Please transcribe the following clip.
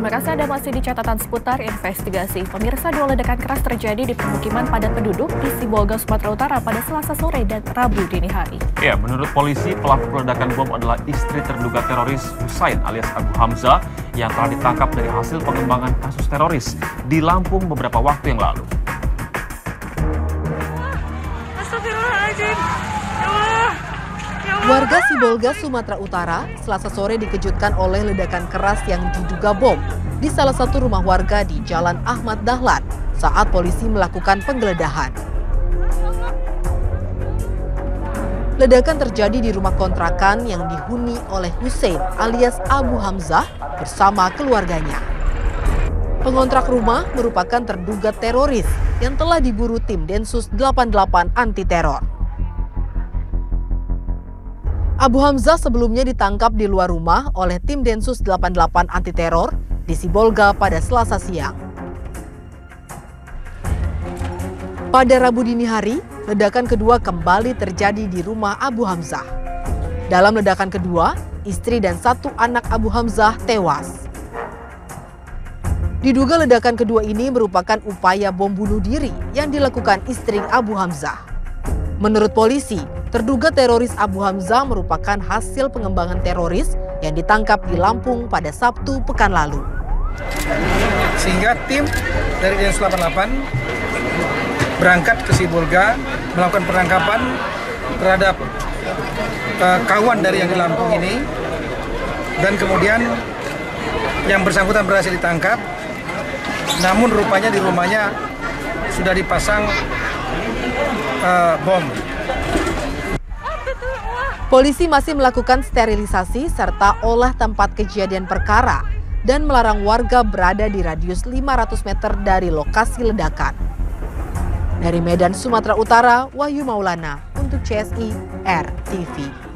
Terima kasih Anda masih di catatan seputar investigasi. Pemirsa, 2 ledakan keras terjadi di permukiman padat penduduk di Sibolga, Sumatera Utara pada Selasa sore dan Rabu dini hari. Ya, menurut polisi, pelaku peledakan bom adalah istri terduga teroris Husain alias Abu Hamzah yang telah ditangkap dari hasil pengembangan kasus teroris di Lampung beberapa waktu yang lalu. Warga Sibolga, Sumatera Utara, Selasa sore dikejutkan oleh ledakan keras yang diduga bom di salah satu rumah warga di Jalan Ahmad Dahlan saat polisi melakukan penggeledahan. Ledakan terjadi di rumah kontrakan yang dihuni oleh Husain alias Abu Hamzah bersama keluarganya. Pengontrak rumah merupakan terduga teroris yang telah diburu tim Densus 88 anti teror. Abu Hamzah sebelumnya ditangkap di luar rumah oleh tim Densus 88 anti teror di Sibolga pada Selasa siang. Pada Rabu dini hari, ledakan kedua kembali terjadi di rumah Abu Hamzah. Dalam ledakan kedua, istri dan 1 anak Abu Hamzah tewas. Diduga ledakan kedua ini merupakan upaya bom bunuh diri yang dilakukan istri Abu Hamzah. Menurut polisi, terduga teroris Abu Hamzah merupakan hasil pengembangan teroris yang ditangkap di Lampung pada Sabtu pekan lalu. Sehingga tim dari Densus 88 berangkat ke Sibolga melakukan penangkapan terhadap kawan dari yang di Lampung ini, dan kemudian yang bersangkutan berhasil ditangkap, namun rupanya di rumahnya sudah dipasang bom. Polisi masih melakukan sterilisasi serta olah tempat kejadian perkara dan melarang warga berada di radius 500 meter dari lokasi ledakan. Dari Medan, Sumatera Utara, Wahyu Maulana untuk CSI RTV.